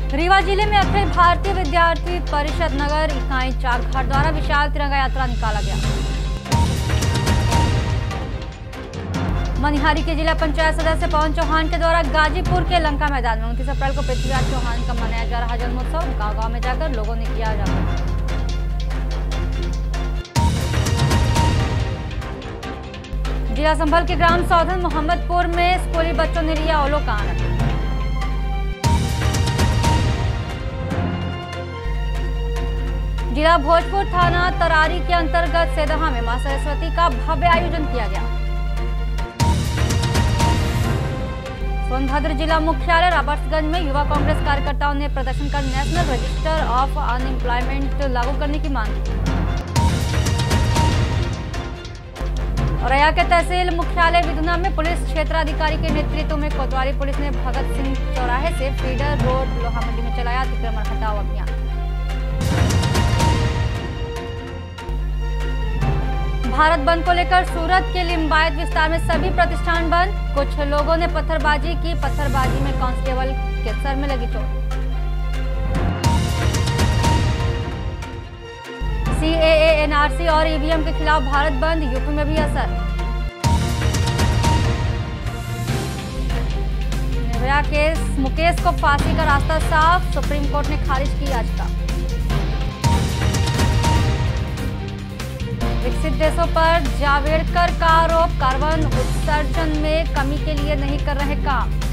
रीवा जिले में अखिल भारतीय विद्यार्थी परिषद नगर इकाई चारघाट द्वारा विशाल तिरंगा यात्रा निकाला गया। मनिहारी के जिला पंचायत सदस्य पवन चौहान के द्वारा गाजीपुर के लंका मैदान में 29 अप्रैल को पृथ्वीराज चौहान का मनाया जा रहा जन्मोत्सव गांव-गांव में जाकर लोगों ने किया जागरूक। जिला संभल के ग्राम सौधन मोहम्मदपुर में स्कूली बच्चों ने लिया ओलो का आनंद। जिला भोजपुर थाना तरारी के अंतर्गत सेदहा में मां सरस्वती का भव्य आयोजन किया गया। सोनभद्र जिला मुख्यालय रॉबर्ट्सगंज में युवा कांग्रेस कार्यकर्ताओं ने प्रदर्शन कर नेशनल रजिस्टर ऑफ अनएम्प्लॉयमेंट लागू करने की मांग की। औरैया के तहसील मुख्यालय विधुना में पुलिस क्षेत्राधिकारी के नेतृत्व में कोतवाली पुलिस ने भगत सिंह चौराहे से फीडर रोड लोहा मंडी में चलाया अतिक्रमण हटाओ अभियान। भारत बंद को लेकर सूरत के लिंबायत विस्तार में सभी प्रतिष्ठान बंद। कुछ लोगों ने पत्थरबाजी की। पत्थरबाजी में कांस्टेबल के सर में लगी चोट। सीएए, एनआरसी और ईवीएम के खिलाफ भारत बंद, यूपी में भी असर। निर्भया केस, मुकेश को फांसी का रास्ता साफ, सुप्रीम कोर्ट ने खारिज की याचिका। विकसित देशों पर जावड़ेकर का आरोप, कार्बन उत्सर्जन में कमी के लिए नहीं कर रहे काम।